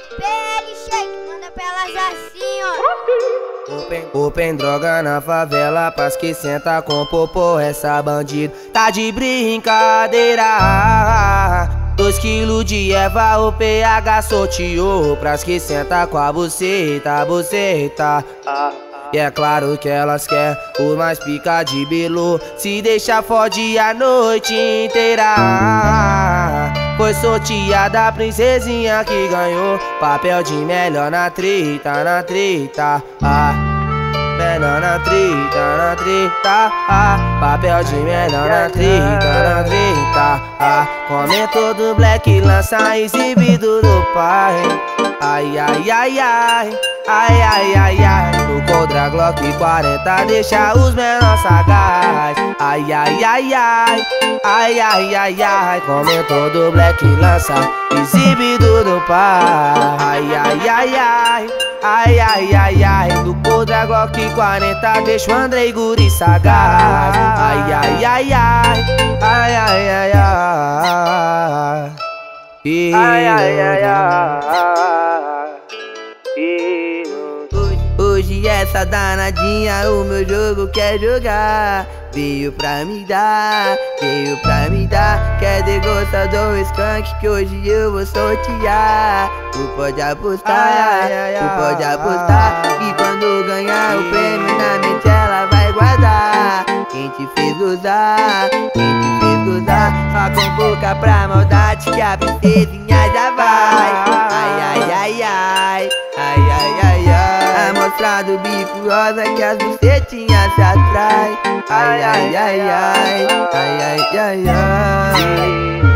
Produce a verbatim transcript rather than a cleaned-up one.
P L Shake, manda pra elas assim, ó. Open, open droga na favela, pras que senta com popô, essa bandida tá de brincadeira. Dois quilos de erva, o P H sorteou, pras que senta com a buceta, buceta. E é claro que elas querem o mais pica de Bilu, se deixa fode a noite inteira. Foi sorteada a princesinha que ganhou papel de melhor na treta, na treta. Ah, melhor na treta, na treta. Ah, papel de melhor na treta, na treta. Ah, comentou do Black lança exibido do pai. Ai, ai, ai, ai, ai, ai, ai, ai. No Codra Glock quarenta deixa os menores sagaz. Ai, ai, ai, ai, ai, ai, ai, ai. Comentou do Black lança exibido do pai. Ai, ai, ai, ai, ai, ai, ai, ai. No Codra Glock quarenta deixa o Andrei Guri sagaz. Ai, ai, ai, ai, ai, ai, ai, ai. E ai, ai, ai, ai. E hoje essa danadinha o meu jogo quer jogar. Veio pra me dar, veio pra me dar. Quer degostar do skunk que hoje eu vou sortear. Tu pode apostar, tu pode apostar. E quando ganhar o prêmio na mente ela vai guardar. Quem te fez gozar, quem te fez gozar. Só convoca pra maldade que a princesinha já vai. Ai, ai, ai, ai, ai, ai, ai, ai. Amostra do bico rosa que as bucetinhas se atraem. Ai, ai, ai, ai, ai, ai, ai, ai.